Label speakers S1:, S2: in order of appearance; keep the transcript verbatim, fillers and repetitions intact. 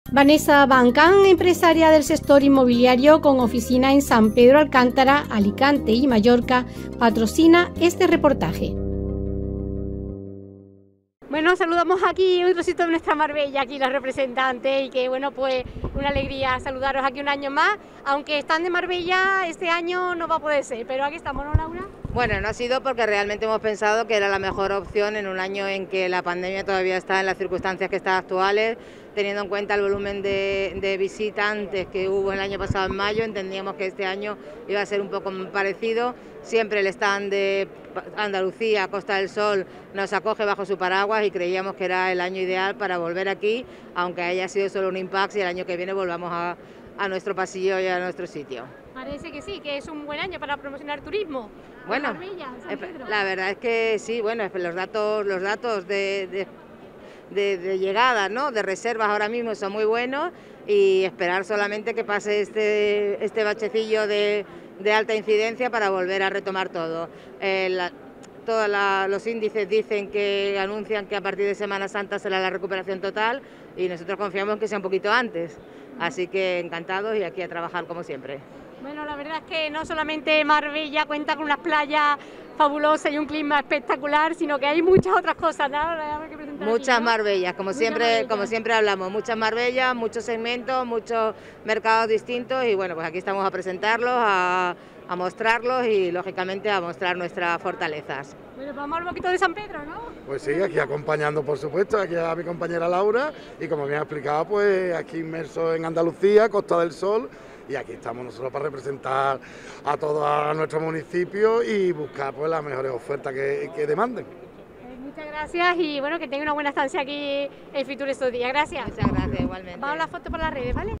S1: Vanessa Bancán, empresaria del sector inmobiliario con oficina en San Pedro Alcántara, Alicante y Mallorca, patrocina este reportaje. Bueno, saludamos aquí un trocito de nuestra Marbella, aquí la representante, y que bueno, pues una alegría saludaros aquí un año más, aunque están de Marbella, este año no va a poder ser, pero aquí estamos, ¿no, Laura?
S2: Bueno, no ha sido porque realmente hemos pensado que era la mejor opción en un año en que la pandemia todavía está en las circunstancias que están actuales, teniendo en cuenta el volumen de, de visitantes que hubo el año pasado en mayo, entendíamos que este año iba a ser un poco parecido. Siempre el stand de Andalucía, Costa del Sol, nos acoge bajo su paraguas y creíamos que era el año ideal para volver aquí, aunque haya sido solo un impasse y el año que viene volvamos a, a nuestro pasillo y a nuestro sitio.
S1: Parece que sí, que es un buen año para promocionar turismo.
S2: Bueno,
S1: Marbella, San Pedro.
S2: La verdad es que sí, bueno, los datos, los datos de, de, de, de llegada, ¿no?, de reservas ahora mismo son muy buenos, y esperar solamente que pase este, este bachecillo de, de alta incidencia para volver a retomar todo. Eh, la, todos la, los índices dicen que anuncian que a partir de Semana Santa será la recuperación total, y nosotros confiamos en que sea un poquito antes. Así que encantados y aquí a trabajar como siempre.
S1: Bueno, la verdad es que no solamente Marbella cuenta con unas playas fabulosas y un clima espectacular, sino que hay muchas otras cosas, ¿no? Que
S2: muchas
S1: aquí, ¿no?
S2: Marbellas, como
S1: muchas
S2: siempre,
S1: Marbellas.
S2: como siempre hablamos, muchas Marbellas, muchos segmentos, muchos mercados distintos, y bueno, pues aquí estamos a presentarlos, a, a mostrarlos y lógicamente a mostrar nuestras fortalezas.
S1: Bueno, vamos al poquito de San Pedro, ¿no?
S3: Pues sí, aquí acompañando, por supuesto, aquí a mi compañera Laura, y como bien ha explicado, pues aquí inmerso en Andalucía, Costa del Sol, y aquí estamos nosotros para representar a todo nuestro municipio y buscar pues las mejores ofertas que, que demanden.
S1: Eh, muchas gracias, y bueno, que tenga una buena estancia aquí en Fitur estos días. Gracias.
S2: Muchas gracias, igualmente.
S1: Vamos a la foto por las redes, ¿vale?